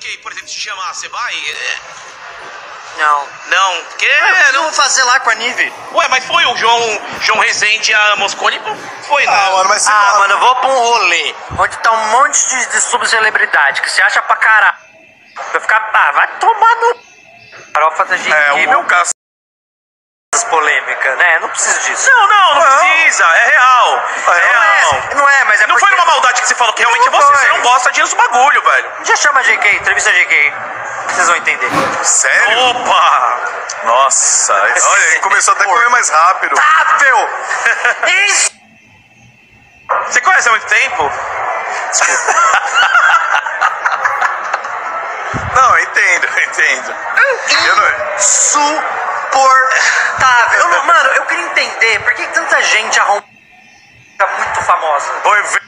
JK, por exemplo, te chamar, você vai? Não. Não, porque... Eu vou fazer lá com a Nive. Ué, mas foi o João Rezende e a Moscone? Foi, né? Ah, mano, mas sei Ah, lá. mano, eu vou pra um rolê onde tá um monte de subcelebridade que se acha pra caralho. Vai ficar... Ah, vai tomar no... Farofa da JK, o caso. polêmica, né? Não preciso disso. Não precisa, é real. É real. Não é, mas é Não porque... foi numa maldade que você falou que realmente Não você foi. não gosta disso bagulho, velho. Já chama a JK, entrevista a JK. Vocês vão entender. Sério? Opa! Nossa, olha, ele começou até a correr mais rápido. Tável! Isso! Você conhece há muito tempo? Não, eu entendo. Eu não... Insuportável. Mano, eu queria entender por que tanta gente arruma muito famosa. Vou ver